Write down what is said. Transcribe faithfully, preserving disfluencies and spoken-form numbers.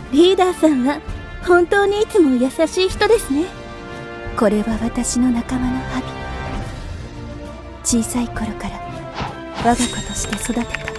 リーダーさんは本当にいつも優しい人ですね。これは私の仲間のハビ。小さい頃から我が子として育てた。